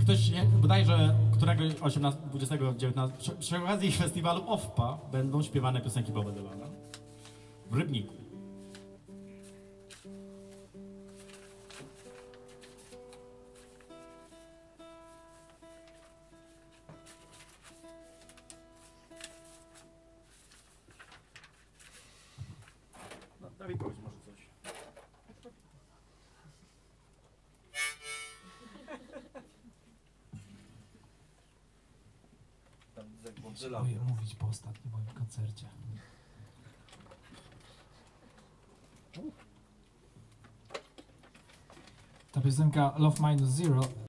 Ktoś, bodajże któregoś 18, 20, 19, przy okazji festiwalu OFPA będą śpiewane piosenki Boba Dylana w Rybniku. No, Dawid, powiedz może coś. Potrzebuję mówić po ostatnim moim koncercie. Ta piosenka Love Minus Zero